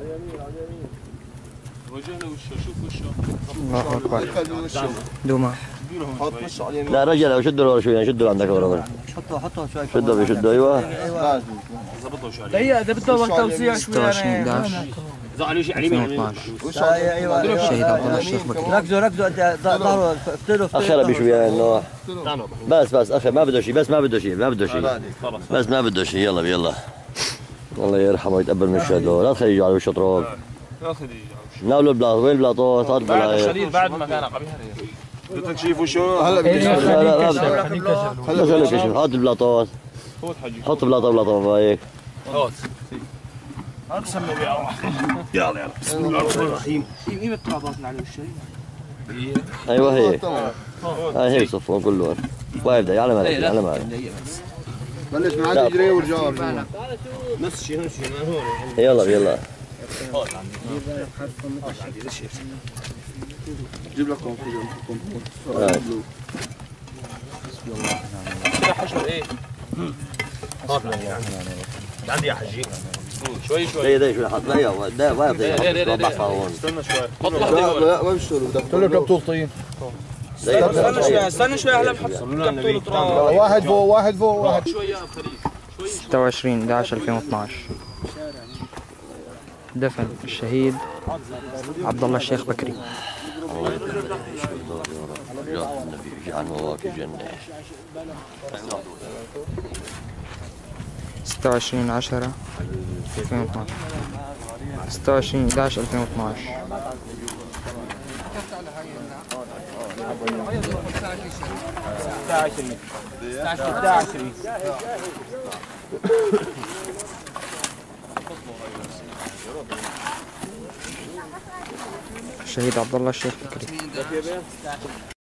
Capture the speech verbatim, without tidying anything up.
وجهنا وشه، شوف وشه. الله اكبر. دوما. لا رجل شدوا ورا شوي شدوا عندك ورا. حطوا حطوا شوي. شدوا بيشدوا ايوه. ظبطوا شوي. لا اذا بده وقت توسيع شوي ستة وعشرين أحد عشر ألفين واثناشر. الشهيد عبد الله الشيخ بكري. ركزوا ركزوا انت ظهروا افتلوا اخرها بشوي انه بس بس اخر ما بده شيء بس ما بده شيء ما بده شيء بس ما بده شيء يلا يلا الله يرحمه ويتقبل من الشهداء لا تخليه يجي على وشه تراب لا تخليه ناولوا البلاط وين البلاطات هات بعد خليل بعد ما كان قبيح بدك تشوف وشه هلا بدي لا لا لا خليه خليه يكشف هات البلاطات حط بلاطه بلاطه هيك هات هات سموا بيا يلا يلا بسم الله الرحمن الرحيم ايه الترابات اللي على وشه ايوه هي هاي هيك صفون كلهم واقف دقيقة على مالك على مالك بلش من عاد يجري ورجع نفس الشيء نفس الشيء من هون يلا يلا جيب لك كونفور بسم الله كده حشر ايه؟ عندي يا حجي شوي شوي دقيقة شوي حط دقيقة دقيقة واقف دقيقة ضعفها هون استنى شوي لا لا وين بشتغلوا بدك كله كبتول طين استنى شوي استنى شوي هلا بحط واحد فوق واحد فوق واحد شوي يا خليل ستة وعشرين أحد عشر ألفين واثناشر. دفن الشهيد عبد الله الشيخ بكري. الله يدخل الشهداء يا رب جاه النبي اجعل مواقف الجنة. ستة وعشرين عشرة ألفين واثناشر. ستة وعشرين أحد عشر ألفين واثناشر. الشهيد عبد الله الشيخ بكري.